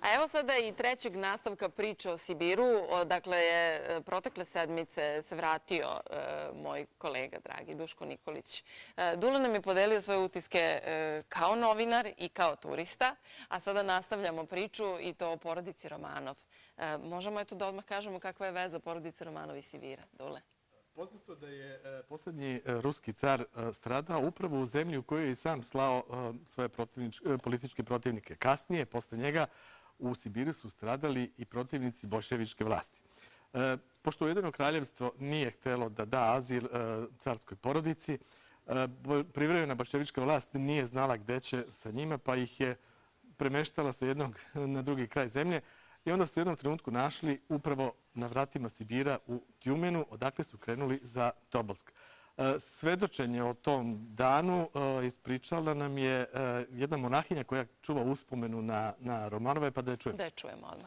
A evo sada i trećeg nastavka priče o Sibiru. Dakle, protekle sedmice se vratio moj kolega, dragi Duško Nikolić. Dule nam je podelio svoje utiske kao novinar i kao turista, a sada nastavljamo priču i to o porodici Romanov. Možemo eto da odmah kažemo kakva je veza porodice Romanov i Sibira. Dule. Poznato da je posljednji ruski car stradao upravo u zemlji u kojoj je i sam slao svoje političke protivnike. Kasnije, posle njega, u Sibiru su stradali i protivnici boljševičke vlasti. Pošto Ujedinjeno kraljevstvo nije htjelo da da azil carskoj porodici, privremena boljševička vlast nije znala gde će sa njima, pa ih je premeštala sa jednog na drugi kraj zemlje. I onda su u jednom trenutku našli upravo na vratima Sibira u Tjumenu, odakle su krenuli za Tobolsk. Svedočenje o tom danu ispričala nam je jedna monahinja koja čuva uspomenu na Romanove, pa da je čujemo. Da je čujemo odmah.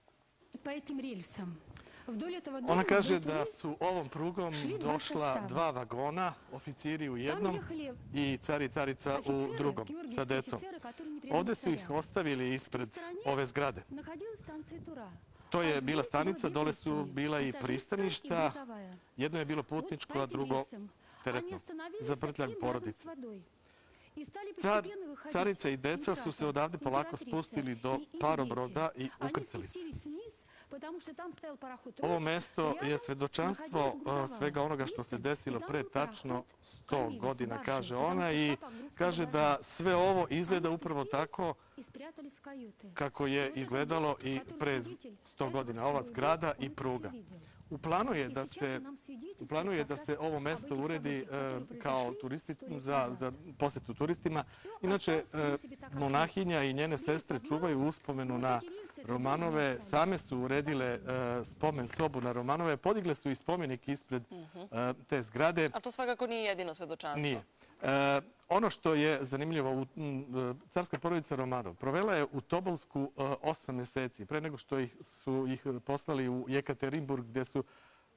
Ona kaže da su ovom prugom došla dva vagona, oficiri u jednom i car i carica u drugom, sa decom. Ovdje su ih ostavili ispred ove zgrade. To je bila stanica, dole su bila i pristaništa. Jedno je bilo putničko, a drugo teretno, za prtljag porodice. Carica i deca su se odavde polako spustili do parobroda i ukrcali se. Ovo mesto je svedočanstvo svega onoga što se desilo pre tačno 100 godina, kaže ona, i kaže da sve ovo izgleda upravo tako kako je izgledalo i pre 100 godina, ova zgrada i pruga. U planu je da se ovo mesto uredi kao za posetu turistima. Inače, monahinja i njene sestre čuvaju uspomenu na Romanove. Same su uredile spomen sobu na Romanove. Podigle su i spomenik ispred te zgrade. A to svakako nije jedino svedočanstvo. Nije. Ono što je zanimljivo, carska porodica Romanov provela je u Tobolsku 8 meseci, pre nego što su ih poslali u Jekaterinburg, gde su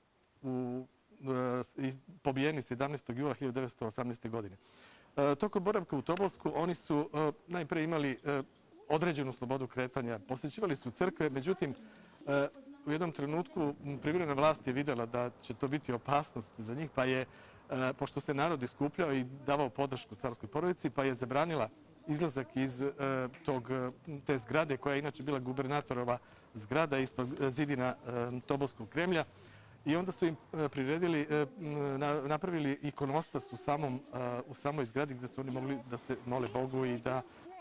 pobijeni 17. jula 1918. godine. Tokom boravka u Tobolsku oni su najpre imali određenu slobodu kretanja, posjećivali su crkve, međutim, u jednom trenutku privremena vlast je vidjela da će to biti opasnost za njih, pa je, pošto se narod iskupljao i davao podršku carskoj porodici, pa je zabranila izlazak iz te zgrade, koja je inače bila gubernatorova zgrada ispod zidina Tobolskog Kremlja. I onda su im priredili, napravili ikonostas u samoj zgradi gdje su oni mogli da se mole Bogu i da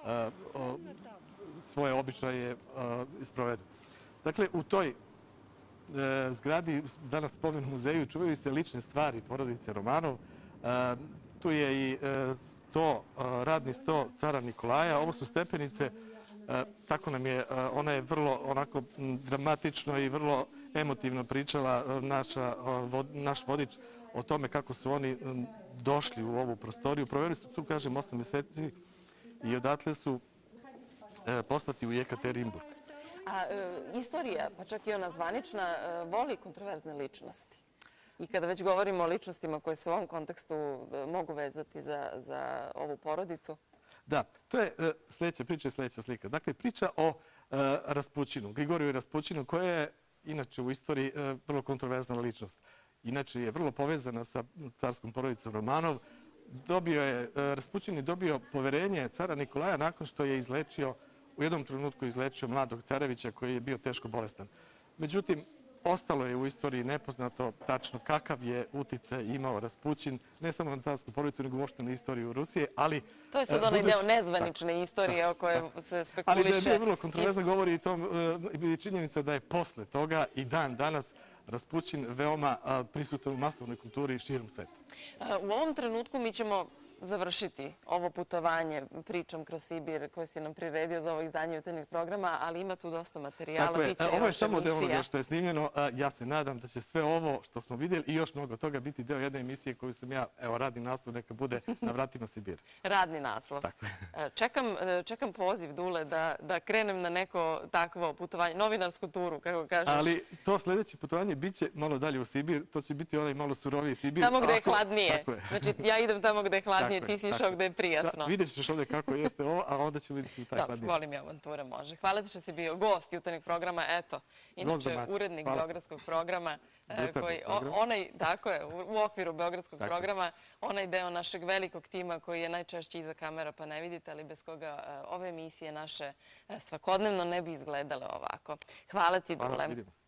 svoje običaje isprovedu. Dakle, u toj zgradi, danas spomen muzeju, čuvaju se lične stvari porodice Romanov. Tu je i radni sto cara Nikolaja. Ovo su stepenice, tako nam je, ona je vrlo onako dramatično i vrlo emotivno pričala naš vodič o tome kako su oni došli u ovu prostoriju. Proveli su tu, kažem, 8 meseci i odatle su poslati u Jekaterinburg. A istorija, pa čak i ona zvanična, voli kontroverzne ličnosti. I kada već govorimo o ličnostima koje se u ovom kontekstu mogu vezati za ovu porodicu. Da, to je sljedeća priča i sljedeća slika. Dakle, priča o Raspućinu, Grigoriju Raspućinu, koja je inače u istoriji vrlo kontroverzna ličnost. Inače je vrlo povezana sa carskom porodicom Romanov. Raspućin je dobio poverenje cara Nikolaja nakon što je u jednom trenutku izlečio mladog carevića koji je bio teško bolestan. Međutim, ostalo je u istoriji nepoznato tačno kakav je uticaj imao Raspućin, ne samo na carsku porodicu, nego uopšte na istoriju Rusije, ali... To je sad onaj deo nezvanične istorije o kojoj se spekuliše. Ali da je bio vrlo kontroverzno, govori i to činjenica da je posle toga i dan danas Raspućin veoma prisutan u masovnoj kulturi širom sveta. U ovom trenutku mi ćemo završiti ovo putovanje pričom kroz Sibir koje si nam priredio za ovo izdanje jutarnjeg programa, ali ima tu dosta materijala. Ovo je samo deo onoga što je snimljeno. Ja se nadam da će sve ovo što smo vidjeli i još mnogo toga biti deo jedne emisije koju sam ja, evo, radni naslov neka bude Na vratima Sibira. Radni naslov. Čekam poziv, Dule, da krenem na neko takvo putovanje, novinarsku turu, kako kažeš. Ali to sljedeće putovanje bit će malo dalje u Sibir, to će biti onaj malo suroviji Sibir. Tamo gde je hladnije. Znači, ja idem tamo gde je hladnije. hladnije, ti si išao gde je prijatno. Vidjet ćeš ovdje kako jeste ovo, a onda ćemo vidjeti taj hladnije. Volim i avanture, može. Hvala ti što si bio gost jutarnjeg programa, eto, inače urednik Beogradskog programa, tako je, u okviru Beogradskog programa, onaj deo našeg velikog tima koji je najčešće iza kamera pa ne vidite, ali bez koga ove emisije naše svakodnevno ne bi izgledale ovako. Hvala ti, Dule.